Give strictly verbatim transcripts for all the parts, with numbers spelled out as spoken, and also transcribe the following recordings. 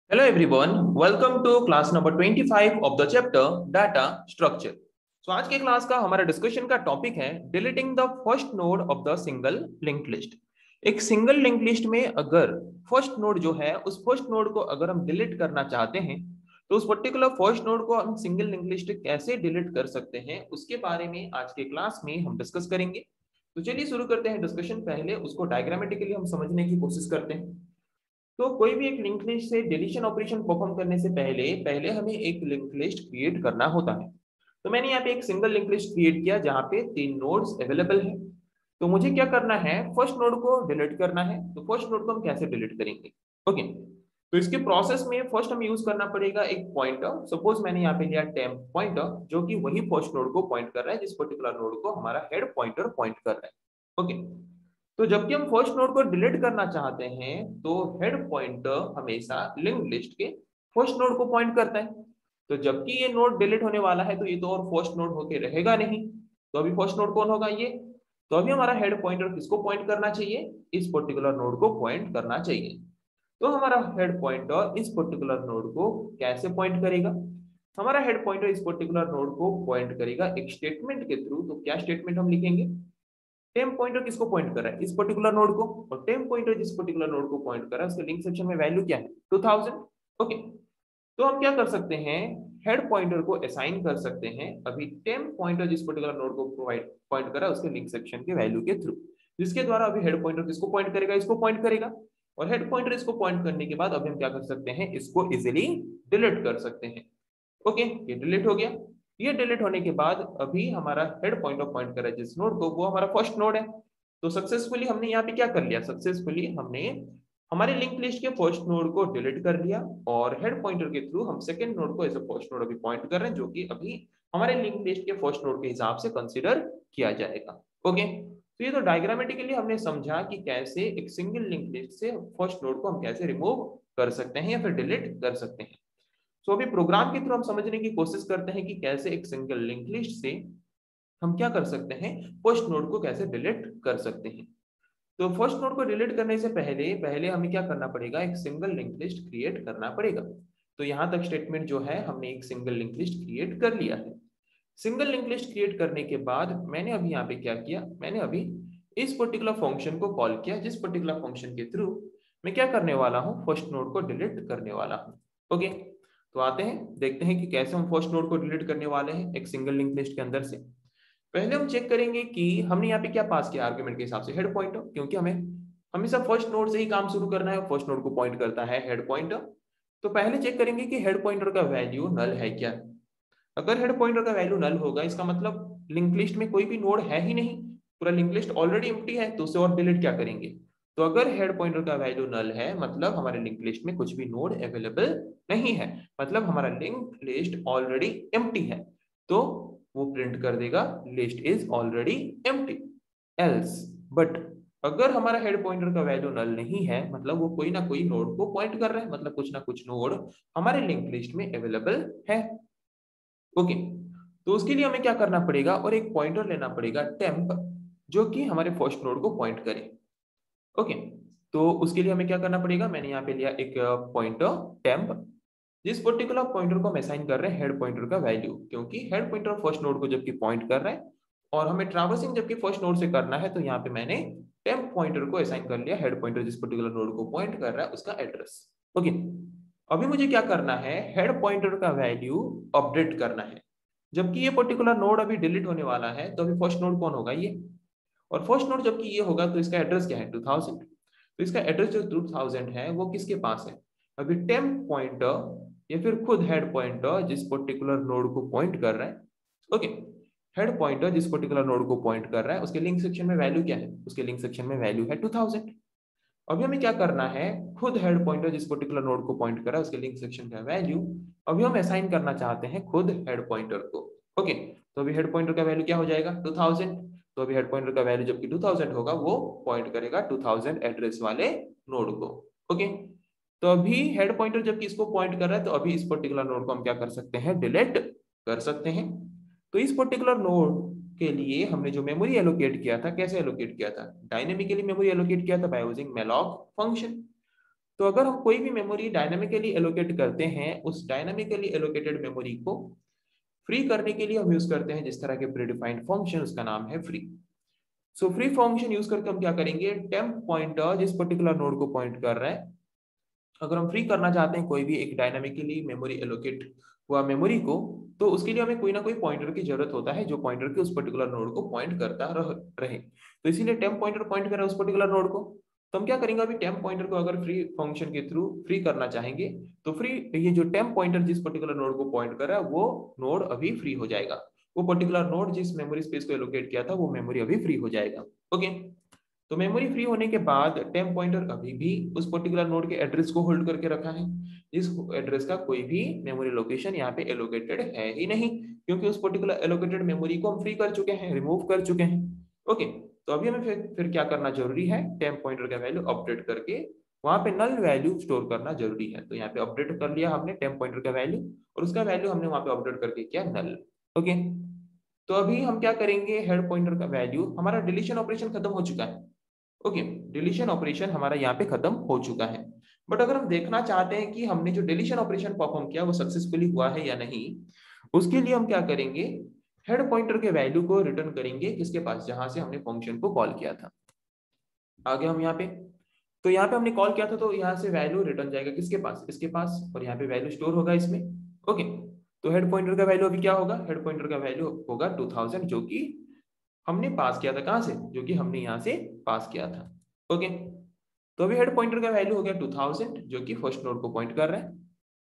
Hello everyone, welcome to class number twenty-five of the chapter data structure. So आज के class का हमारा discussion का टॉपिक है deleting the first node of the single linked list. एक single linked list में अगर first node जो है उस फर्स्ट नोड को अगर हम डिलीट करना चाहते हैं तो उस पर्टिकुलर फर्स्ट नोड को हम सिंगल लिंक्ड लिस्ट कैसे डिलीट कर सकते हैं उसके बारे में आज के क्लास में हम डिस्कस करेंगे। तो चलिए शुरू करते हैं डिस्कशन। पहले उसको डायग्रामेटिकली हम समझने की कोशिश करते हैं। तो कोई भी एक लिंक लिस्ट से डिलीशन ऑपरेशन परफॉर्म करने से पहले पहले हमें एक लिंक लिस्ट क्रिएट करना होता है। तो मैंने यहाँ पे एक सिंगल लिंक लिस्ट क्रिएट किया जहाँ पे तीन नोड्स अवेलेबल है। तो मुझे क्या करना है, फर्स्ट नोड को डिलीट करना है। तो फर्स्ट नोड को हम कैसे डिलीट करेंगे? ओके, तो इसके प्रोसेस में फर्स्ट हमें यूज करना पड़ेगा एक पॉइंटर। सपोज मैंने यहाँ पे लिया टेम्प पॉइंटर जो कि वही फर्स्ट नोड को पॉइंट कर रहा है जिस पर्टिकुलर नोड को हमारा हेड पॉइंटर पॉइंट कर रहा है। ओके, तो जबकि हम फर्स्ट नोड को डिलीट करना चाहते हैं तो हेड पॉइंटर हमेशा लिंक्ड लिस्ट के फर्स्ट नोड को पॉइंट करता है। तो जबकि ये नोड डिलीट होने वाला है तो ये तो और फर्स्ट नोड होके रहेगा नहीं। तो अभी फर्स्ट नोड कौन होगा? ये। तो अभी हमारा हेड पॉइंटर किसको पॉइंट करना चाहिए? इस पर्टिकुलर नोड को पॉइंट करना चाहिए। तो हमारा हेड पॉइंटर इस पर्टिकुलर नोड को कैसे पॉइंट करेगा? हमारा हेड पॉइंटर इस पर्टिकुलर नोड को पॉइंट करेगा एक स्टेटमेंट के थ्रू। तो क्या स्टेटमेंट हम लिखेंगे? टेम्प पॉइंटर किसको पॉइंट कर रहा है? इस पर्टिकुलर नोड को। और टेम्प पॉइंटर जिस पर्टिकुलर नोड को पॉइंट कर रहा है उसके लिंक सेक्शन में वैल्यू क्या है? Two thousand. ओके, तो हम क्या कर सकते हैं, हेड पॉइंटर को असाइन कर सकते हैं अभी टेम्प पॉइंटर जिस पर्टिकुलर नोड को प्रोवाइड पॉइंट कर रहा है उसके लिंक सेक्शन के वैल्यू के थ्रू, जिसके द्वारा अभी हेड पॉइंटर किसको पॉइंट करेगा? इसको पॉइंट करेगा। और हेड पॉइंटर इसको पॉइंट करने के बाद अभी हम क्या कर सकते हैं, इसको इजिली डिलीट कर सकते हैं। ओके, ये डिलीट हो गया। ये डिलीट होने के बाद अभी हमारा हेड पॉइंटर पॉइंट कर रहा है जिस नोड को, वो हमारा फर्स्ट नोड है। तो सक्सेसफुली हमने यहाँ पे क्या कर लिया, सक्सेसफुली हमने हमारे लिंक लिस्ट के फर्स्ट नोड को डिलीट कर लिया और हेड पॉइंटर के थ्रू हम सेकंड नोड को एज अ फर्स्ट नोड अभी पॉइंट कर रहे हैं जो कि अभी हमारे लिंक लिस्ट के फर्स्ट नोड के हिसाब से कंसीडर किया जाएगा। ओके, तो ये तो डायग्रामेटिकली हमने समझा कि कैसे एक सिंगल लिंक लिस्ट से फर्स्ट नोड को हम कैसे रिमूव कर सकते हैं या फिर डिलीट कर सकते हैं। सो अभी प्रोग्राम के थ्रू हम समझने की कोशिश करते हैं कि कैसे एक सिंगल लिंक लिस्ट से हम क्या कर सकते हैं, फर्स्ट नोड को कैसे डिलीट कर सकते हैं। तो फर्स्ट नोड को डिलीट करने से पहले पहले हमें क्या करना पड़ेगा, एक सिंगल लिंक लिस्ट क्रिएट करना पड़ेगा। तो यहाँ तक स्टेटमेंट जो है हमने एक सिंगल लिंक लिस्ट क्रिएट कर लिया है। सिंगल लिंक लिस्ट क्रिएट करने के बाद मैंने अभी यहाँ पे क्या किया, मैंने अभी इस पर्टिकुलर फंक्शन को कॉल किया जिस पर्टिकुलर फंक्शन के थ्रू मैं क्या करने वाला हूँ, फर्स्ट नोड को डिलीट करने वाला हूँ। ओके, तो आते हैं देखते हैं कि कैसे हम फर्स्ट नोड को डिलीट करने वाले हैं एक सिंगल लिंक लिस्ट के अंदर से। पहले हम चेक करेंगे कि हमने यहाँ पे क्या पास किया आर्गुमेंट के हिसाब से, हेड पॉइंटर, क्योंकि हमें हमेशा फर्स्ट नोड से ही काम शुरू करना है। फर्स्ट नोड को पॉइंट करता है हेड पॉइंटर। तो पहले चेक करेंगे कि हेड पॉइंटर का वैल्यू नल है क्या। अगर हेड पॉइंटर का वैल्यू नल होगा इसका मतलब लिंक लिस्ट में कोई भी नोड है ही नहीं, पूरा लिंक लिस्ट ऑलरेडी एम्प्टी है, तो उसे और डिलीट क्या करेंगे। तो अगर हेड पॉइंटर का वैल्यू नल है मतलब हमारे लिंक लिस्ट में कुछ भी नोड अवेलेबल नहीं है, मतलब हमारा लिंक लिस्ट ऑलरेडी एम्प्टी है। तो वो प्रिंट कर देगा list is already empty. Else but अगर हमारा हेड पॉइंटर का वैल्यू नल नहीं है मतलब वो कोई ना कोई नोड को पॉइंट कर रहा है, मतलब कुछ ना कुछ नोड हमारे लिंक लिस्ट में अवेलेबल है। ओके, तो उसके लिए हमें क्या करना पड़ेगा, और एक पॉइंटर लेना पड़ेगा टेम्प जो कि हमारे फर्स्ट नोड को पॉइंट करे। ओके, तो उसके लिए हमें क्या करना पड़ेगा, मैंने यहाँ पे लिया एक पॉइंटर टेम्प जिस पर्टिकुलर पॉइंटर को हम असाइन कर रहे हैं हेड पॉइंटर का वैल्यू, क्योंकि हेड पॉइंटर फर्स्ट नोड को जबकि पॉइंट कर रहा है और हमें ट्रैवर्सिंग जबकि फर्स्ट नोड से करना है, तो यहाँ पे मैंने टेम्प पॉइंटर को असाइन कर लिया हेड पॉइंटर जिस पर्टिकुलर नोड को पॉइंट कर रहा है उसका एड्रेस। ओके, अभी मुझे क्या करना है, हेड पॉइंटर का वैल्यू अपडेट करना है। जबकि ये पर्टिकुलर नोड अभी डिलीट होने वाला है तो अभी फर्स्ट नोड कौन होगा, ये। और फर्स्ट नोड जबकि ये होगा तो इसका एड्रेस क्या है, टू थाउजेंड। तो इसका एड्रेस जो टू थाउजेंड है वो किसके पास है, अभी टेम्प पॉइंटर या फिर खुद हेड पॉइंटर जिस पर्टिकुलर नोड को पॉइंट कर रहा है। ओके, हेड पॉइंटर जिस पर्टिकुलर नोड को पॉइंट कर रहा है उसके लिंक सेक्शन में वैल्यू क्या है, उसके लिंक सेक्शन में वैल्यू है टू थाउजेंड। अभी हमें क्या करना है, खुद हेड पॉइंटर जिस पर्टिकुलर नोड को पॉइंट कर रहा है उसके लिंक सेक्शन का वैल्यू अभी हम असाइन करना चाहते हैं खुद हेड पॉइंटर को। ओके, तो अभी हेड पॉइंटर का वैल्यू क्या हो जाएगा, टू थाउजेंड। तो अभी हेड पॉइंटर का वैल्यू जबकि टू थाउजेंड होगा वो पॉइंट करेगा टू थाउजेंड एड्रेस वाले नोड को। ओके, तो अभी हेड पॉइंटर जबकि इसको पॉइंट कर रहा है तो अभी इस पर्टिकुलर नोड को हम क्या कर सकते हैं, डिलीट कर सकते हैं। तो इस पर्टिकुलर नोड के लिए हमने जो मेमोरी एलोकेट किया था, कैसे एलोकेट किया था, डायनेमिकली मेमोरी एलोकेट किया था बाय यूजिंग malloc फंक्शन। तो अगर हम कोई भी मेमोरी डायनामिकली एलोकेट करते हैं, उस डायनामिकली एलोकेटेड मेमोरी को फ्री करने के लिए हम यूज करते हैं जिस तरह के प्रीडिफाइंड फंक्शन, उसका नाम है free. So free function use करके हम क्या करेंगे, टेम्प पॉइंटर जिस पर्टिकुलर नोड को पॉइंट कर रहा है, अगर हम फ्री करना चाहते हैं कोई भी एक डायनामिकली मेमोरी एलोकेट हुआ मेमोरी को, तो उसके लिए हमें कोई ना कोई पॉइंटर की जरूरत होता है जो पॉइंटर के उस पर्टिकुलर नोड को पॉइंट करता रह, रहे। तो इसीलिए टेम्प पॉइंटर पॉइंट कर रहा है उस पर्टिकुलर नोड को। तो हम क्या करेंगे, अभी टेम्प पॉइंटर को अगर फ्री फंक्शन के थ्रू फ्री करना चाहेंगे तो फ्री, ये जो टेम्प पॉइंटर जिस पर्टिकुलर नोड को पॉइंट कर रहा है वो नोड अभी फ्री हो जाएगा। वो पर्टिकुलर नोड जिस मेमोरी स्पेस को एलोकेट किया था वो मेमोरी अभी फ्री हो जाएगा। ओके, तो मेमोरी फ्री होने के बाद टेम्प पॉइंटर अभी भी उस पर्टिकुलर नोड के एड्रेस को होल्ड करके रखा है। इस एड्रेस का कोई भी मेमोरी लोकेशन यहाँ पे एलोकेटेड है ही नहीं, क्योंकि उस पर्टिकुलर एलोकेटेड मेमोरी को हम फ्री कर चुके हैं, रिमूव कर चुके हैं। ओके, तो अभी हमें फिर, फिर क्या करना जरूरी है, टेम्प पॉइंटर का वैल्यू अपडेट करके वहां पे नल वैल्यू स्टोर करना जरूरी है। तो यहाँ पे अपडेट कर लिया हमने टेम्प पॉइंटर का वैल्यू, और उसका वैल्यू हमने वहां पे अपडेट करके किया नल। ओके, तो अभी हम क्या करेंगे, हेड पॉइंटर का वैल्यू, हमारा डिलीशन ऑपरेशन खत्म हो चुका है। ओके, डिलीशन ऑपरेशन हमारा यहाँ पे खत्म हो चुका है। बट अगर हम देखना चाहते हैं कि हमने जो डिलीशन ऑपरेशन परफॉर्म किया वो सक्सेसफुली हुआ है या नहीं, उसके लिए हम क्या करेंगे, हेड पॉइंटर के वैल्यू को रिटर्न करेंगे किसके पास, जहां से हमने फंक्शन को कॉल किया था। आगे हम यहाँ पे, तो यहाँ पे हमने कॉल किया था तो यहाँ से वैल्यू रिटर्न जाएगा किसके पास, इसके पास, और यहाँ पे वैल्यू स्टोर होगा इसमें। ओके, तो हेड पॉइंटर का वैल्यू अभी क्या होगा, हेड पॉइंटर का वैल्यू होगा टू थाउजेंड, जो कि हमने पास किया था कहां से, जो कि हमने यहाँ से पास किया था। ओके, तो अभी हेड पॉइंटर का वैल्यू हो गया टू थाउजेंड, जो कि फर्स्ट नोड को पॉइंट कर रहा है।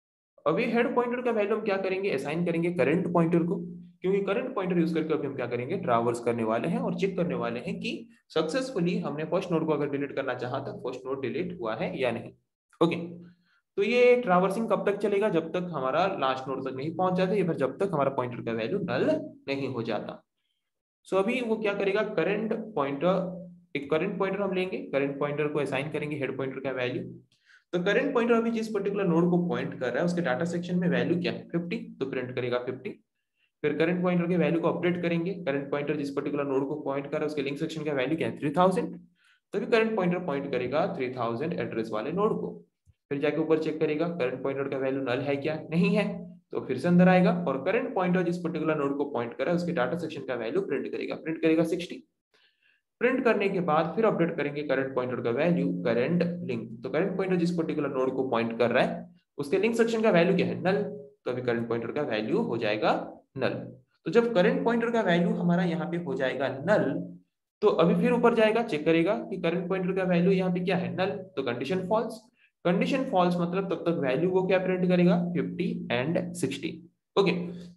अभी हेड पॉइंटर का वैल्यू हम क्या करेंगे, असाइन करेंगे करंट पॉइंटर को, क्योंकि करंट पॉइंटर यूज करके अभी हम क्या करेंगे, ट्रावर्स करने वाले हैं और चेक करने वाले हैं कि सक्सेसफुली हमने फर्स्ट नोड को अगर डिलीट करना चाहा तो फर्स्ट नोड डिलीट हुआ है या नहीं। ओके, तो ये ट्रावर्सिंग कब तक चलेगा, जब तक हमारा लास्ट नोड तक नहीं पहुंच जाता, या फिर जब तक हमारा पॉइंटर का वैल्यू नल नहीं हो जाता। सो so, अभी वो क्या करेगा, करंट पॉइंटर, एक करंट पॉइंटर हम लेंगे, करंट पॉइंटर को असाइन करेंगे हेड पॉइंटर का वैल्यू। तो करंट पॉइंटर अभी जिस पर्टिकुलर नोड को पॉइंट कर रहा है उसके डाटा सेक्शन में वैल्यू क्या है, फिफ्टी, तो प्रिंट करेगा फिफ्टी। फिर करंट पॉइंटर के वैल्यू को अपडेट करेंगे, करंट पॉइंटर जिस पर्टिकुलर नोड को पॉइंट कर रहा है उसके लिंक सेक्शन का वैल्यू क्या है, थ्री थाउजेंड, तो भी करंट पॉइंटर पॉइंट करेगा थ्री थाउजेंड एड्रेस वाले नोड को। फिर जाके ऊपर चेक करेगा करंट पॉइंटर का वैल्यू नल है क्या, नहीं है, तो फिर से अंदर आएगा और करंट पॉइंटर जिस पर्टिकुलर नोड को पॉइंट कर रहा है उसके डाटा सेक्शन का वैल्यू प्रिंट करेगा, प्रिंट करेगा सिक्सटी। प्रिंट करने के बाद फिर अपडेट करेंगे करंट पॉइंटर का वैल्यू करंट लिंक, तो करंट पॉइंटर जिस पर्टिकुलर नोड को पॉइंट कर रहा है उसके लिंक सेक्शन का वैल्यू क्या है, नल, तो अभी करंट पॉइंटर का वैल्यू हो जाएगा नल। तो जब करंट पॉइंटर का वैल्यू हमारा यहाँ पे हो जाएगा नल, तो अभी फिर ऊपर जाएगा, चेक करेगा कि करंट पॉइंटर का वैल्यू यहाँ पे क्या है, नल, तो कंडीशन फॉल्स। कंडीशन फॉल्स मतलब तब तक वैल्यू वो क्या प्रिंट करेगा, फिफ्टी एंड सिक्सटी। ओके,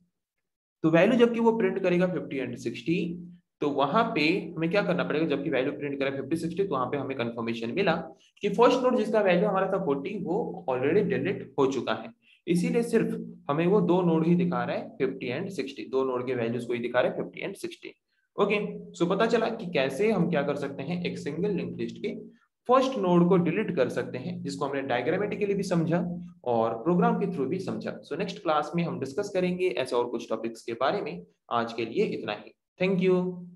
तो वैल्यू जबकि वो प्रिंट करेगा फिफ्टी एंड सिक्सटी, तो वहां पे हमें क्या करना पड़ेगा, जबकि वैल्यू प्रिंट करेगा फिफ्टी सिक्सटी, तो वहां पे हमें कंफर्मेशन मिला कि फर्स्ट नोड जिसका वैल्यू हमारा था फोर्टी वो ऑलरेडी डिलीट हो चुका है। इसीलिए सिर्फ हमें वो दो नोड ही दिखा रहा है, फिफ्टी एंड सिक्सटी, दो नोड के वैल्यूज को ही दिखा रहा है, fifty and sixty. Okay, so पता चला कि कैसे हम क्या कर सकते हैं, एक सिंगल लिंक लिस्ट के फर्स्ट नोड को डिलीट कर सकते हैं, जिसको हमने डायग्रामेटिकली भी समझा और प्रोग्राम के थ्रू भी समझा। सो नेक्स्ट क्लास में हम डिस्कस करेंगे ऐसे और कुछ टॉपिक्स के बारे में। आज के लिए इतना ही, थैंक यू।